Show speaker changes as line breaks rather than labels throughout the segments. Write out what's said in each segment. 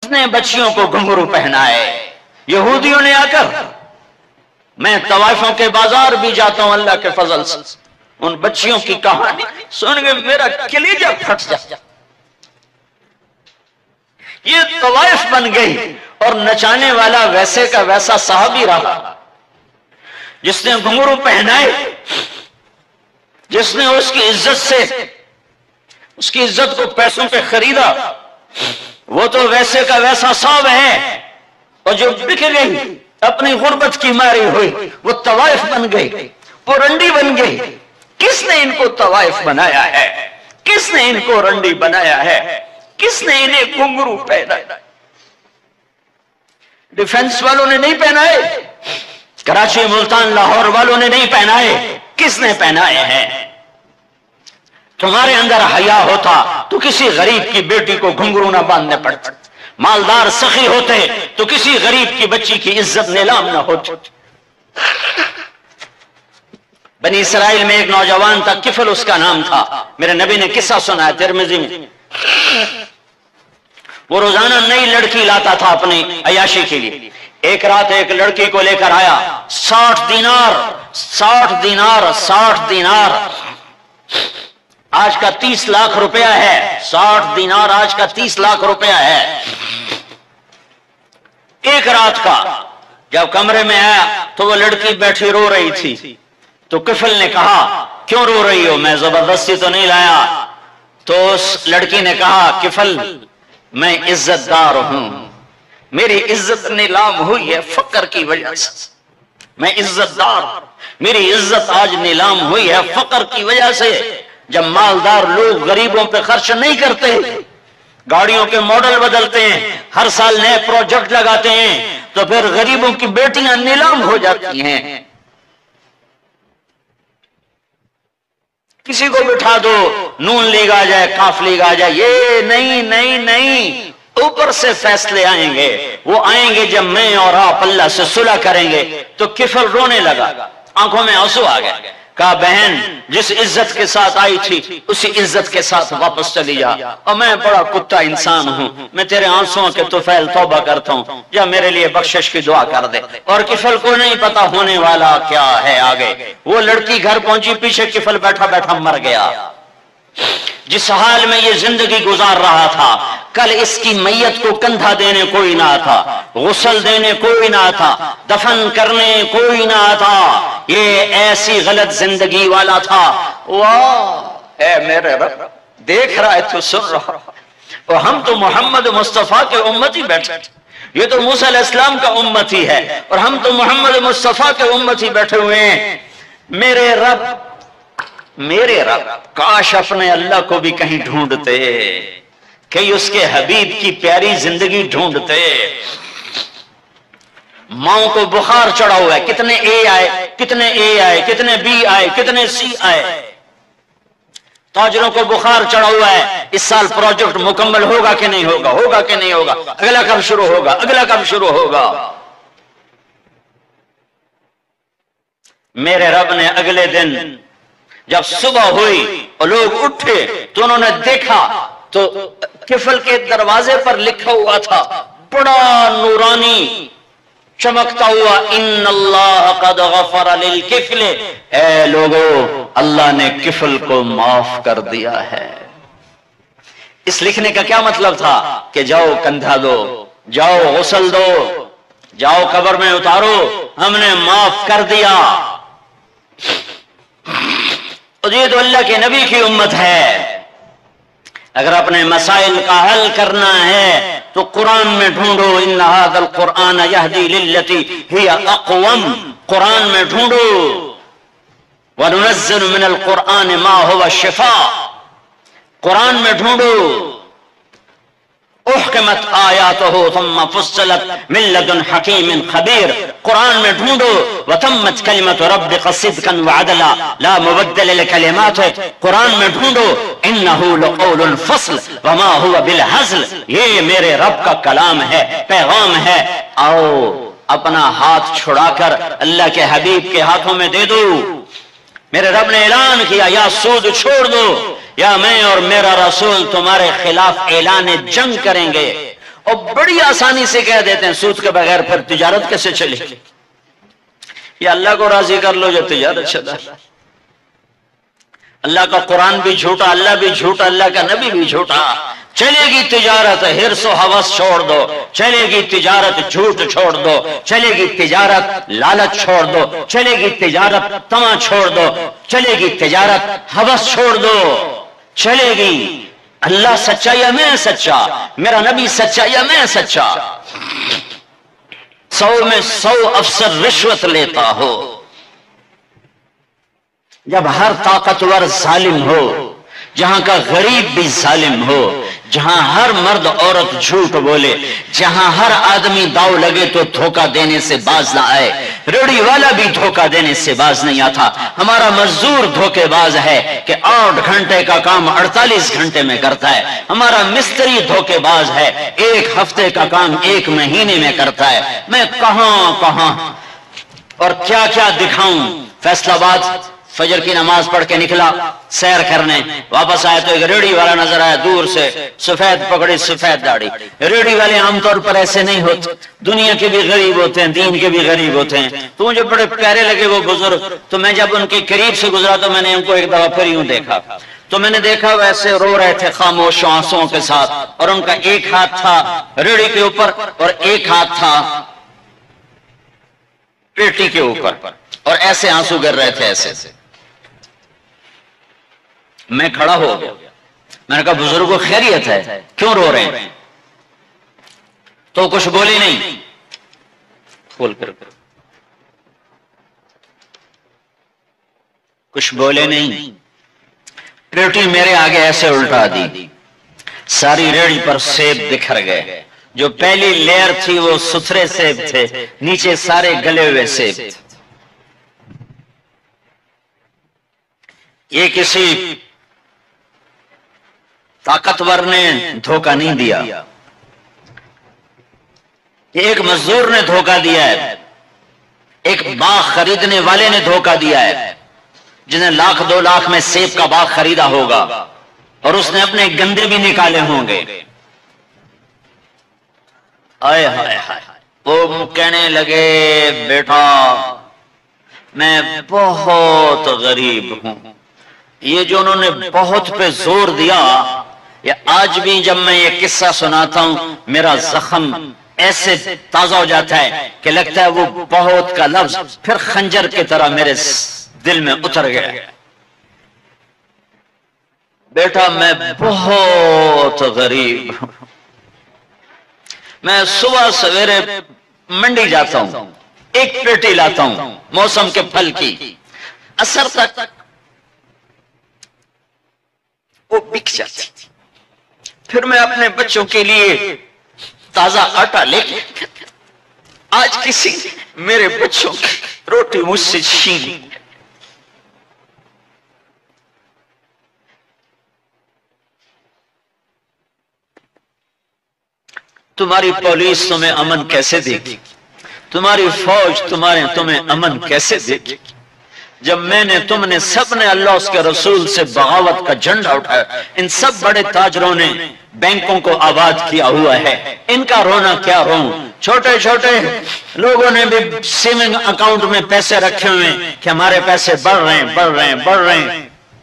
کتنے بچیوں کو گھنگرو پہنائے. یہودیوں نے آ کر، میں طوائفوں کے بازار بھی جاتا ہوں اللہ کے فضل سے، ان بچیوں کی کہانی سن کے میرا کلیجہ پھٹ جاتا. یہ طوائف بن گئی اور نچانے والا ویسے کا ویسا صحابی رہا جس نے گھنگرو پہنائے، جس نے اس کی عزت سے، اس کی عزت کو پیسوں پہ خریدا. وہ تو ویسے کا ویسا صاحب ہے، اور جو بک گئی اپنی غربت کی ماری ہوئی وہ طوائف بن گئی، وہ رنڈی بن گئی. کس نے ان کو طوائف بنایا ہے؟ کس نے ان کو رنڈی بنایا ہے؟ کس نے انہیں گھنگرو پہنایا؟ ڈیفنس والوں نے نہیں پہنائے، کراچی، ملتان، لاہور والوں نے نہیں پہنائے. کس نے پہنائے ہیں؟ تمہارے اندر حیا ہوتا تو کسی غریب کی بیٹی کو گھنگرو نہ باندھنے پڑتے، مالدار سخی ہوتے تو کسی غریب کی بچی کی عزت نیلام نہ ہوتی. بنی اسرائیل میں ایک نوجوان تھا، کفل اس کا نام تھا. میرے نبی نے قصہ سنا ہے ترمذی میں. وہ روزانہ نئی لڑکی لاتا تھا اپنی عیاشی کے لیے. ایک رات ایک لڑکی کو لے کر آیا، 60 دینار 60 دینار 60 دینار آج کا 30 لاکھ روپیہ ہے. 60 دینار آج کا 30 لاکھ روپیہ ہے ایک رات کا. جب کمرے میں آیا تو وہ لڑکی بیٹھی رو رہی تھی. تو کفل نے کہا کیوں رو رہی ہو؟ میں زبردستی تو نہیں لایا. تو اس لڑکی نے کہا کفل میں عزت دار ہوں، میری عزت نیلام ہوئی ہے فقر کی وجہ سے. میں عزت دار، میری عزت آج نیلام ہوئی ہے فقر کی وجہ سے. جب مالدار لوگ غریبوں پہ خرچ نہیں کرتے، گاڑیوں کے ماڈل بدلتے ہیں، ہر سال نئے پروجیکٹ لگاتے ہیں، تو پھر غریبوں کی بیٹیاں نیلام ہو جاتی ہیں. کسی کو بٹھا دو، نون لیگ آ جائے، کاف لیگ آ جائے، یہ نہیں نہیں نہیں، اوپر سے فیصلے آئیں گے. وہ آئیں گے جب میں اور آپ اللہ سے صلح کریں گے. تو کفل رونے لگا، آنکھوں میں آنسو آ گئے. کہا بہن جس عزت کے ساتھ آئی تھی اسی عزت کے ساتھ واپس چلی جا. اور میں بڑا کتا انسان ہوں، میں تیرے آنسوؤں کے طفیل توبہ کرتا ہوں، جا میرے لیے بخشش کی دعا کر دے. اور کفل کو نہیں پتا ہونے والا کیا ہے آگے. وہ لڑکی گھر پہنچی، پیچھے کفل بیٹھا بیٹھا مر گیا. جس حال میں یہ زندگی گزار رہا تھا، کل اس کی میت کو کندھا دینے کوئی نہ تھا، غسل دینے کوئی نہ تھا، دفن کرنے کوئی نہ تھا. یہ ایسی غلط زندگی والا تھا. واہ اے میرے رب، دیکھ رہا ہے تو سن رہا. اور ہم تو محمد مصطفیٰ کے امتی بیٹھے، یہ تو موسیٰ علیہ السلام کا امتی ہے، اور ہم تو محمد مصطفیٰ کے امتی بیٹھے ہوئے ہیں. میرے رب، میرے رب، کاش اپنے اللہ کو بھی کہیں ڈھونڈتے، کہیں اس کے حبیب کی پیاری زندگی ڈھونڈتے. ماؤں کو بخار چڑھا ہوا ہے، کتنے اے آئے، کتنے اے آئے، کتنے بی آئے، کتنے سی آئے. تاجروں کو بخار چڑھا ہوا ہے، اس سال پروجیکٹ مکمل ہوگا کہ نہیں ہوگا، ہوگا کہ نہیں ہوگا، اگلا کب شروع ہوگا، اگلا کب شروع ہوگا. میرے رب نے اگلے دن جب صبح ہوئی اور لوگ اٹھے تو انہوں نے دیکھا تو کفل کے دروازے پر لکھا ہوا تھا بڑا نورانی چمکتا ہوا، ان اللہ قد غفر للکفل. اے لوگو، اللہ نے کفل کو معاف کر دیا ہے. اس لکھنے کا کیا مطلب تھا کہ جاؤ کندھا دو، جاؤ غسل دو، جاؤ قبر میں اتارو، ہم نے معاف کر دیا. یہ تو اللہ کے نبی کی امت ہے. اگر اپنے مسائل کا حل کرنا ہے تو قرآن میں ڈھونڈو، ان ھذا القرآن یہدی للتی ہی اقوم. قرآن میں ڈھونڈو، وننزل من القرآن ما هو شفاء. قرآن میں ڈھونڈو، احکمت آیاتہ ثم فصلت من لدن حکیم خبیر. قرآن میں ڈھونڈو، وتمت کلمت ربک صدقا وعدلا لا مبدل لکلماته. قرآن میں ڈھونڈو، انہ لقول الفصل وما هو بالہزل. یہ میرے رب کا کلام ہے، پیغام ہے. آؤ اپنا ہاتھ چھڑا کر اللہ کے حبیب کے ہاتھوں میں دے دو. میرے رب نے اعلان کیا، یا سود چھوڑ دو یا میں اور میرا رسول تمہارے خلاف اعلان جنگ کریں گے. اور بڑی آسانی سے کہہ دیتے ہیں سود کے بغیر پھر تجارت کیسے چلے گی؟ یا اللہ کو راضی کر لو جو تجارت چلا۔ اللہ کا قرآن بھی جھوٹا، اللہ بھی جھوٹا، اللہ کا نبی بھی جھوٹا۔ چلے گی تجارت حرص و ہوس چھوڑ دو، چلے گی تجارت جھوٹ چھوڑ دو، چلے گی تجارت لالچ چھوڑ دو، چلے گی تجارت طمع چھوڑ دو، چلے گی تجارت ہوس چھوڑ دو، چلے گی۔ اللہ سچا یا میں سچا، میرا نبی سچا یا میں سچا؟ 100 میں 100 افسر رشوت لیتا ہو، جب ہر طاقتور ظالم ہو، جہاں کا غریب بھی ظالم ہو، جہاں ہر مرد عورت جھوٹ بولے، جہاں ہر آدمی داؤ لگے تو دھوکہ دینے سے باز نہ آئے، ریڑھی والا بھی دھوکہ دینے سے باز نہیں آتا۔ ہمارا مزدور دھوکے باز ہے کہ 8 گھنٹے کا کام 48 گھنٹے میں کرتا ہے، ہمارا مستری دھوکے باز ہے 1 ہفتے کا کام 1 مہینے میں کرتا ہے۔ میں کہاں اور کیا کیا دکھاؤں۔ فیصل آباد فجر کی نماز پڑھ کے نکلا سیر کرنے، واپس آیا تو ایک ریڑھی والا نظر آیا دور سے، سفید پگڑی سفید داڑھی۔ ریڑھی والے عام طور پر ایسے نہیں ہوتے، دنیا کے بھی غریب ہوتے ہیں، دین کے بھی غریب ہوتے ہیں۔ تو مجھے بڑے پیارے لگے وہ بزرگ، تو میں جب ان کے قریب سے گزرا تو میں نے ان کو ایک دفعہ پھر یوں دیکھا، تو میں نے دیکھا ویسے رو رہے تھے خاموش آنسوؤں کے ساتھ، اور ان کا ایک ہاتھ تھا ریڑھی کے اوپر اور ایک ہاتھ تھا پیٹی کے اوپر، اور ایسے آنسو گر رہے تھے ایسے۔ میں کھڑا ہو گیا، میں نے کہا بزرگوں خیریت ہے، کیوں رو رہے ہیں؟ تو کچھ بولے نہیں، کھول کر کچھ بولے نہیں، پیٹی میرے آگے ایسے الٹا دی، ساری ریڑھی پر سیب بکھر گئے، جو پہلی لیئر تھی وہ ستھرے سیب تھے، نیچے سارے گلے ہوئے سیب تھے۔ یہ کسی طاقتور نے دھوکہ نہیں دیا، ایک مزدور نے دھوکہ دیا ہے، ایک باغ خریدنے والے نے دھوکہ دیا ہے، جنہیں 1,00,000 2 لاکھ میں سیب کا باغ خریدا ہوگا اور اس نے اپنے گندے بھی نکالے ہوں گے۔ آئے ہائے ہائے، وہ کہنے لگے بیٹا میں بہت غریب ہوں۔ یہ جو انہوں نے بہت پہ زور دیا، یہ آج بھی جب میں یہ قصہ سناتا ہوں میرا زخم ایسے تازہ ہو جاتا ہے کہ لگتا ہے وہ بہت کا لفظ پھر خنجر کی طرح میرے دل میں اتر گیا۔ بیٹا میں بہت غریب ہوں، میں صبح سویرے منڈی جاتا ہوں، ایک پیٹی لاتا ہوں موسم کے پھل کی، اثر تک وہ بک جاتی، پھر میں اپنے بچوں کے لیے تازہ آٹا لے کے آج کسی میرے بچوں کی روٹی مجھ سے چھین۔ تمہاری پولیس تمہیں امن کیسے دے گی؟ تمہاری فوج تمہیں امن کیسے دے گی؟ جب میں نے تم نے سب نے اللہ اس کے رسول سے بغاوت کا جھنڈا اٹھایا، ان سب بڑے تاجروں نے بینکوں کو آباد کیا ہوا ہے، ان کا رونا کیا روں؟ چھوٹے چھوٹے لوگوں نے بھی سیونگ اکاؤنٹ میں پیسے رکھے ہوئے کہ ہمارے پیسے بڑھ رہے ہیں۔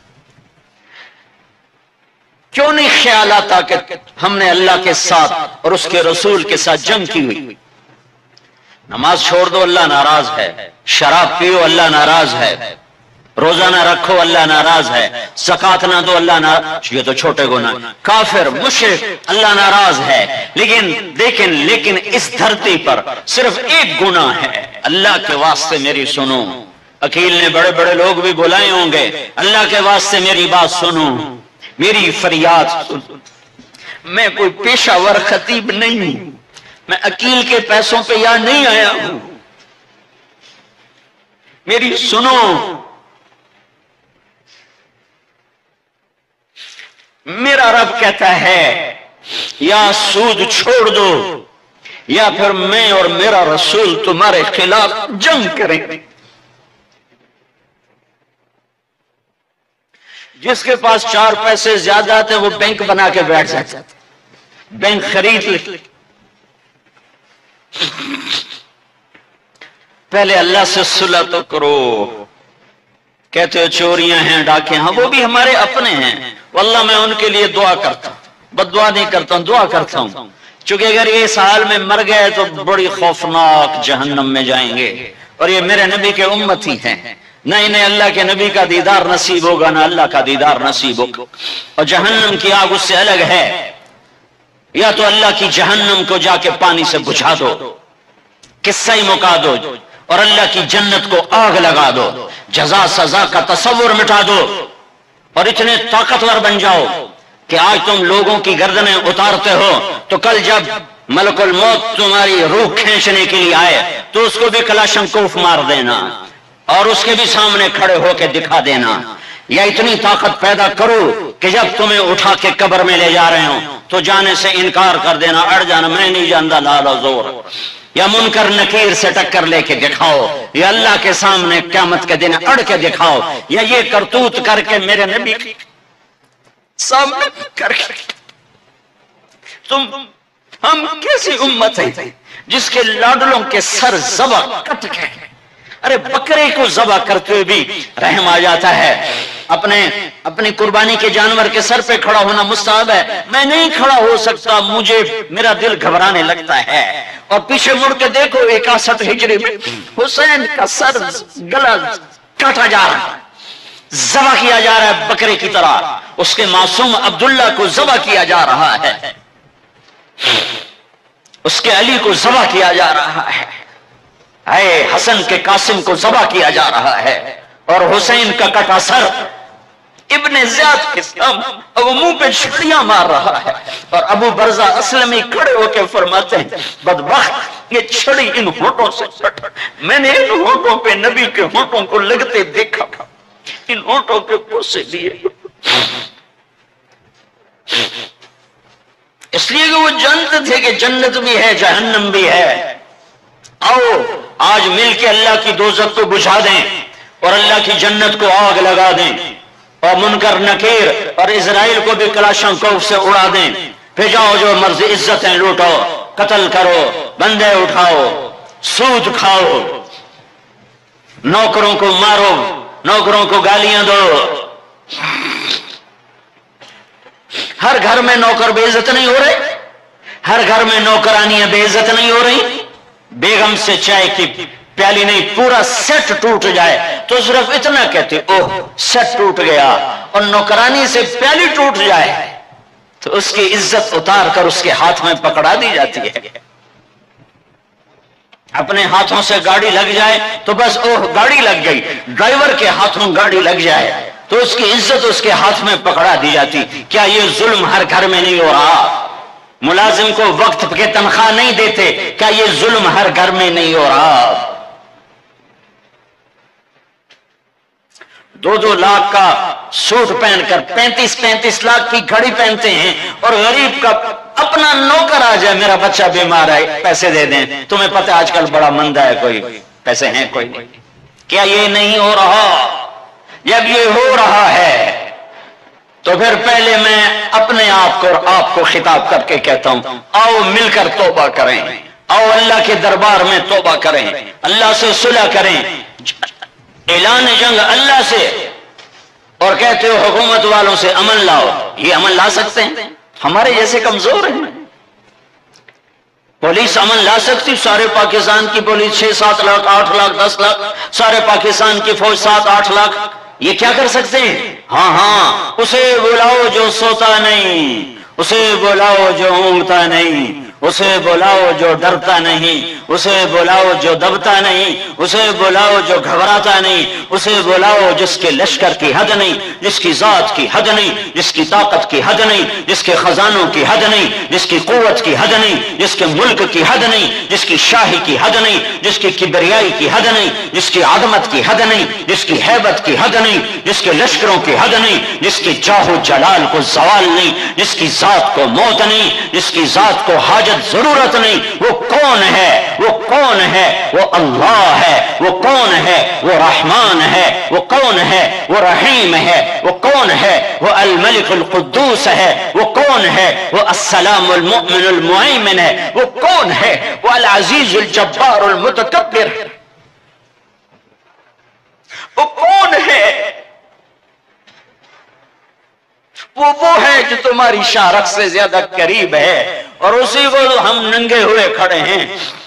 کیوں نہیں خیال آتا کہ ہم نے اللہ کے ساتھ اور اس کے رسول کے ساتھ جنگ کی ہوئی؟ نماز چھوڑ دو اللہ ناراض ہے، شراب پیو اللہ ناراض ہے، روزہ نہ رکھو اللہ ناراض ہے، زکات نہ دو اللہ ناراض، یہ تو چھوٹے گناہ، کافر مشرک اللہ ناراض ہے، لیکن اس دھرتی پر صرف ایک گناہ ہے۔ اللہ کے واسطے میری سنو، عقیل نے بڑے بڑے لوگ بھی بلائے ہوں گے، اللہ کے واسطے میری بات سنو، میری فریاد سنو۔ میں کوئی پیشہ ور خطیب نہیں ہوں، میں عقیل کے پیسوں پہ یہاں نہیں آیا ہوں، میری سنو۔ میرا رب کہتا ہے یا سود چھوڑ دو یا پھر میں اور میرا رسول تمہارے خلاف جنگ کریں گے۔ جس کے پاس 4 پیسے زیادہ تھے وہ بینک بنا کے بیٹھ جاتا، بینک خرید لے، پہلے اللہ سے صلح تو کرو. کہتے ہو چوریاں ہیں، ڈاکے ہیں، وہ بھی ہمارے اپنے ہیں. واللہ میں ان کے لیے دعا کرتا ہوں، بد دعا نہیں کرتا ہوں، دعا کرتا ہوں. چونکہ اگر یہ اس حال میں مر گئے تو بڑی خوفناک جہنم میں جائیں گے، اور یہ میرے نبی کے امتی ہیں. نہ انہیں اللہ کے نبی کا دیدار نصیب ہوگا، نہ اللہ کا دیدار نصیب ہوگا. اور جہنم کی آگ اس سے الگ ہے. یا تو اللہ کی جہنم کو جا کے پانی سے بجھا دو، قصہ ہی مکا دو، اور اللہ کی جنت کو آگ لگا دو، جزا سزا کا تصور مٹا دو، اور اتنے طاقتور بن جاؤ کہ آج تم لوگوں کی گردنیں اتارتے ہو تو کل جب ملک الموت تمہاری روح کھینچنے کے لیے آئے تو اس کو بھی کلاشنکوف مار دینا اور اس کے بھی سامنے کھڑے ہو کے دکھا دینا. یا اتنی طاقت پیدا کرو کہ جب تمہیں اٹھا کے قبر میں لے جا رہے ہوں تو جانے سے انکار کر دینا، اڑ جانا، میں نہیں جانتا لالا زور. یا منکر نکیر سے ٹکر لے کے دکھاؤ، یا اللہ کے سامنے قیامت کے دن اڑ کے دکھاؤ، یا یہ کرتوت کر کے میرے نبی سامنے کر کے. ہم کیسی امت ہے جس کے لاڈلوں کے سر ذبح کٹ گئے. ارے بکرے کو ذبح کرتے ہوئے بھی رحم آ جاتا ہے. اپنی قربانی کے جانور کے سر پہ کھڑا ہونا مستحب ہے. میں نہیں کھڑا ہو سکتا، مجھے میرا دل گھبرانے لگتا ہے. اور پیچھے مڑ کے دیکھو 61 ہجری میں حسین کا سر گلا کاٹا جا رہا ہے، ذبح کیا جا رہا ہے بکرے کی طرح. اس کے معصوم عبداللہ کو ذبح کیا جا رہا ہے، اس کے علی کو ذبح کیا جا رہا ہے، اے حسن کے قاسم کو ذبح کیا جا رہا ہے، اور حسین کا کٹا سر ابن زیاد کے سامنے وہ منہ پہ چھڑیاں مار رہا ہے. اور ابو برزہ اسلمی کھڑے ہو کے فرماتے ہیں بدبخت یہ چھڑی ان ہونٹوں سے کٹ، میں نے ان ہونٹوں پہ نبی کے ہونٹوں کو لگتے دیکھا، ان ہونٹوں کے پوسے لیے، اس لیے کہ وہ جانتے تھے کہ جنت بھی ہے جہنم بھی ہے. آؤ آج مل کے اللہ کی دوزخ کو بجھا دیں اور اللہ کی جنت کو آگ لگا دیں، اور منکر نکیر اور اسرائیل کو بھی کلاشنکوف سے اڑا دیں. پھر جاؤ جو مرضی عزتیں لوٹو، قتل کرو، بندے اٹھاؤ، سود کھاؤ، نوکروں کو مارو، نوکروں کو گالیاں دو. ہر گھر میں نوکر بے عزت نہیں ہو رہے، ہر گھر میں نوکرانیاں بے عزت نہیں ہو رہی. بیگم سے چائے کی پیالی نہیں پورا سیٹ ٹوٹ جائے تو صرف اتنا کہتے اوہ سیٹ ٹوٹ گیا، اور نوکرانی سے پیالی ٹوٹ جائے تو اس کی عزت اتار کر اس کے ہاتھ میں پکڑا دی جاتی ہے. اپنے ہاتھوں سے گاڑی لگ جائے تو بس اوہ گاڑی لگ گئی، ڈرائیور کے ہاتھوں گاڑی لگ جائے تو اس کی عزت اس کے ہاتھ میں پکڑا دی جاتی. کیا یہ ظلم ہر گھر میں نہیں ہو رہا؟ ملازم کو وقت کے تنخواہ نہیں دیتے، کیا یہ ظلم ہر گھر میں نہیں ہو رہا؟ 2-2 لاکھ کا سوٹ پہن کر 35 لاکھ کی گھڑی پہنتے ہیں، اور غریب کا اپنا نوکر آ جائے میرا بچہ بیمار ہے پیسے دے دیں. تمہیں پتہ آج کل بڑا مندہ ہے، کوئی پیسے ہیں کوئی نہیں. کیا یہ نہیں ہو رہا؟ جب یہ ہو رہا ہے تو پھر پہلے میں اپنے آپ کو اور آپ کو خطاب کر کے کہتا ہوں آؤ مل کر توبہ کریں، آؤ اللہ کے دربار میں توبہ کریں، اللہ سے صلح کریں. اعلان جنگ اللہ سے، اور کہتے ہو حکومت والوں سے امن لاؤ. یہ امن لا سکتے ہیں؟ ہمارے جیسے کمزور ہیں. پولیس امن لا سکتی؟ سارے پاکستان کی پولیس 6-7 لاکھ 8 لاکھ 10 لاکھ، سارے پاکستان کی فوج 7-8 لاکھ، یہ کیا کر سکتے ہیں؟ ہاں اسے بلاؤ جو سوتا نہیں، اسے بلاؤ جو اونگتا نہیں، اسے بلاؤ جو ڈرتا نہیں، اسے بلاؤ جو دبتا نہیں، اسے بلاؤ جو گھبراتا نہیں، اسے بلاؤ جس کے لشکر کی حد نہیں، جس کی ذات کی حد نہیں، جس کی طاقت کی حد نہیں، جس کے خزانوں کی حد نہیں، جس کی قوت کی حد نہیں، جس کے ملک کی حد نہیں، جس کی شاہی کی حد نہیں، جس کی کبریائی کی حد نہیں، جس کی عظمت کی حد نہیں، جس کی ہیبت کی حد نہیں، جس کے لشکروں کی حد نہیں، جس کی جاہ و جلال کو زوال نہیں، جس کی ذات کو موت نہیں، جس کی ذات کو حاجت حاجت ضرورت نہیں. وہ کون ہے؟ وہ کون ہے؟ وہ اللہ ہے. وہ کون ہے؟ وہ رحمان ہے. وہ کون ہے؟ وہ رحیم ہے. وہ کون ہے؟ وہ الملک القدوس ہے. وہ کون ہے؟ وہ السلام المؤمن المہیمن ہے. وہ کون ہے؟ وہ العزیز الجبار المتکبر. وہ کون ہے؟ وہ ہے جو تمہاری شارخ سے زیادہ قریب ہے، اور اسی کو ہم ننگے ہوئے کھڑے ہیں.